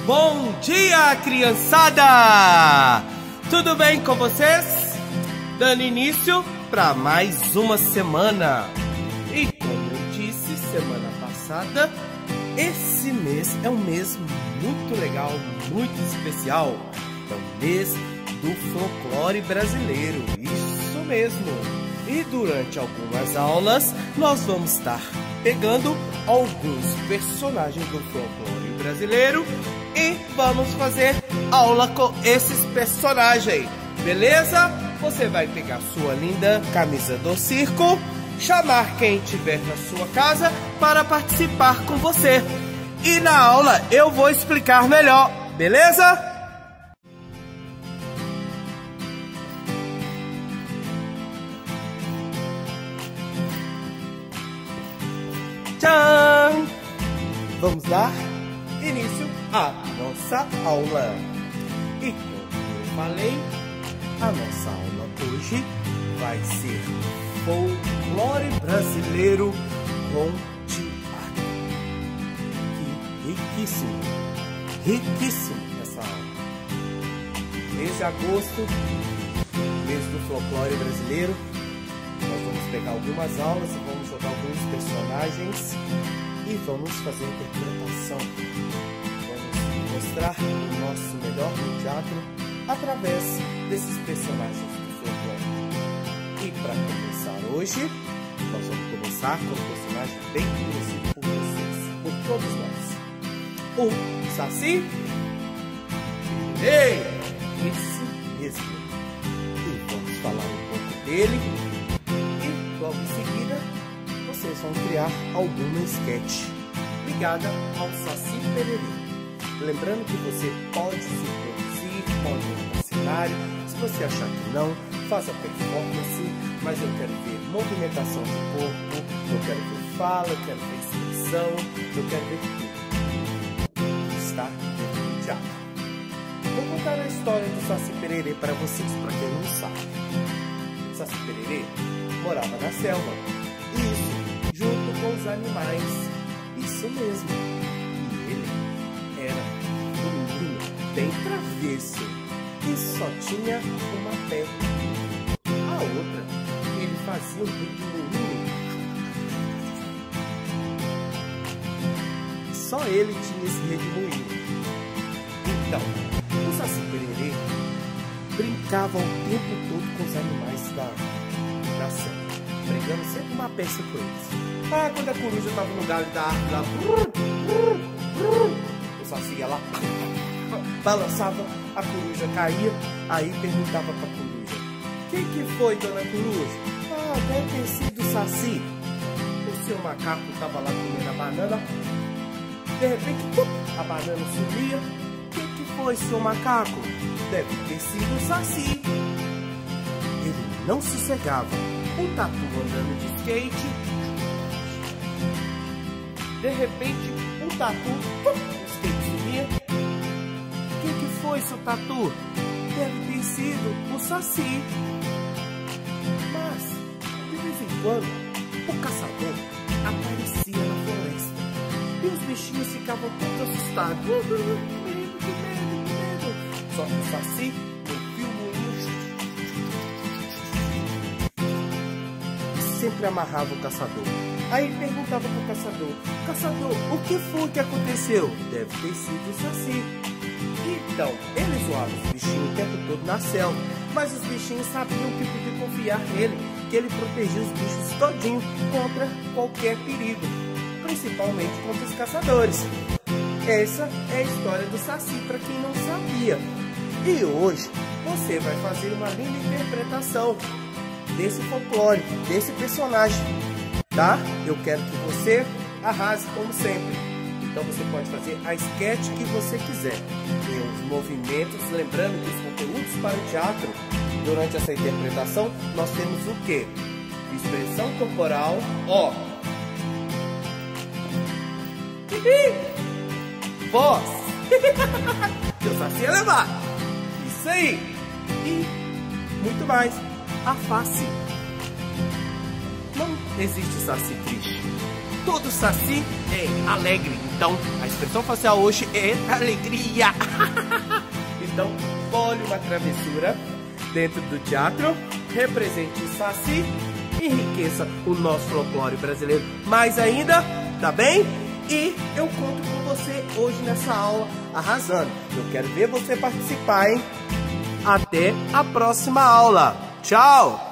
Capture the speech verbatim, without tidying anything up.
Bom dia, criançada! Tudo bem com vocês? Dando início para mais uma semana. E como eu disse semana passada, esse mês é um mês muito legal, muito especial. É o mês do folclore brasileiro, isso mesmo. E durante algumas aulas nós vamos estar pegando alguns personagens do folclore brasileiro e vamos fazer aula com esses personagens, beleza? Você vai pegar sua linda camisa do circo, chamar quem estiver na sua casa para participar com você. E na aula eu vou explicar melhor, beleza? Tchau! Vamos dar início à nossa aula. E como eu falei, a nossa aula hoje vai ser folclore brasileiro com teatro. Que riquíssimo, riquíssimo essa aula. Mês de agosto, mês do folclore brasileiro. Nós vamos pegar algumas aulas e vamos jogar alguns personagens e vamos fazer a interpretação. Vamos mostrar o nosso melhor no teatro através desses personagens do folclore. E para começar hoje, nós vamos começar com um personagem bem conhecido por vocês, por todos nós. O Saci. Ei! Esse mesmo. E vamos falar um pouco dele. Logo em seguida, vocês vão criar alguma sketch ligada ao Saci Pererê. Lembrando que você pode se produzir, pode montar cenário. Se você achar que não, faça performance. Mas eu quero ver movimentação de corpo, eu quero ver fala, eu quero ver expressão, eu quero ver tudo. Está dentro do teatro. Vou contar a história do Saci Pererê para vocês, para quem não sabe. O Saci Pererê morava na selva, isso, junto com os animais, isso mesmo. E ele era um menino bem travesso, que só tinha uma perna. A outra, ele fazia um redemoinho. Só ele tinha esse redemoinho. Então, o Saci Pererê brincava o tempo todo com os animais da da selva, brigando sempre uma peça com eles. Ah, quando a coruja estava no galho da árvore lá, o Saci ia lá, balançava, a coruja caía, aí perguntava para a coruja: quem que foi, dona coruja? Ah, deve ter sido o Saci. O seu macaco estava lá comendo a banana, de repente, pum, a banana sumia. Quem que foi, seu macaco? Deve ter sido o Saci. Ele não sossegava. O Tatu andando de skate. De repente, o Tatu, pum, o skate sumia. Quem que foi, seu Tatu? Deve ter sido o Saci. Mas, de vez em quando, o caçador aparecia na floresta. E os bichinhos ficavam todos assustados. Que medo, que medo, que medo. Só que o Saci sempre amarrava o caçador. Aí perguntava para o caçador: caçador, o que foi que aconteceu? Deve ter sido o Saci. Então, ele zoava os bichinhos o tempo todo na selva, mas os bichinhos sabiam que podia confiar nele, que ele protegia os bichos todinho contra qualquer perigo, principalmente contra os caçadores. Essa é a história do Saci, para quem não sabia. E hoje você vai fazer uma linda interpretação desse folclore, desse personagem, tá? Eu quero que você arrase como sempre. Então você pode fazer a sketch que você quiser. E os movimentos, lembrando que os conteúdos para o teatro, durante essa interpretação, nós temos o quê? Expressão corporal, ó. Voz. Que o Saci ia levar. Isso aí. E muito mais. A face. Não existe Saci triste. todo saci é alegre. Então, a expressão facial hoje é alegria. Então, olhe uma travessura dentro do teatro, represente o saci, enriqueça o nosso folclore brasileiro mais ainda, tá bem? E eu conto com você hoje nessa aula arrasando. Eu quero ver você participar, hein? Até a próxima aula. Tchau!